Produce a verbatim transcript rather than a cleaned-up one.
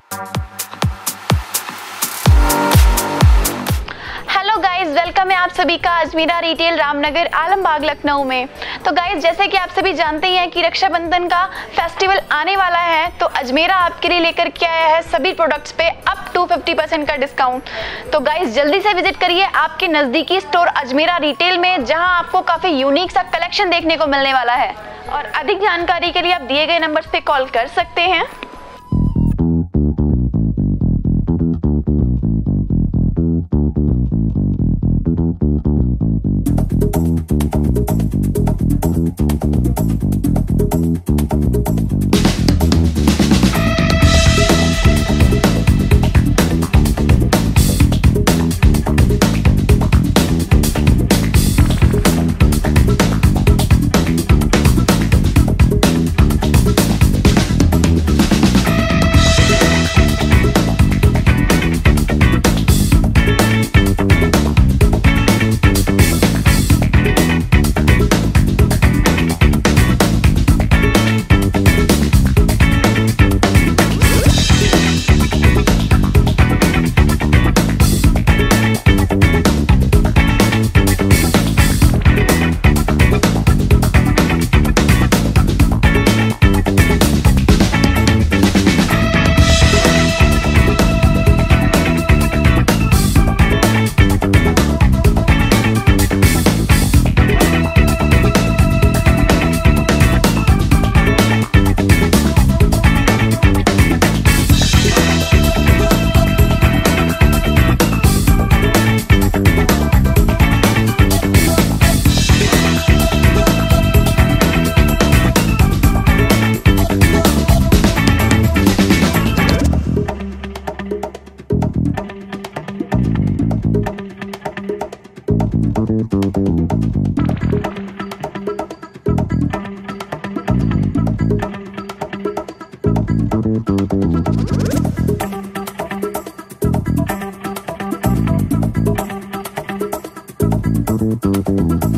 Hello guys, welcome है आप सभी का अजमेरा रिटेल रामनगर आलमबाग लखनऊ में। तो गाइस, जैसे कि आप सभी जानते ही हैं कि रक्षाबंधन का फेस्टिवल आने वाला है, तो अजमेरा आपके लिए लेकर के आया है सभी प्रोडक्ट्स पे अप टू फिफ्टी परसेंट का डिस्काउंट। तो गाइस, जल्दी से विजिट करिए आपके नज़दीकी स्टोर अजमेरा रिटेल में, जहां आपको काफ़ी यूनिक सा कलेक्शन देखने को मिलने वाला है। और अधिक जानकारी के लिए आप दिए गए नंबर पे कॉल कर सकते हैं। Thank you.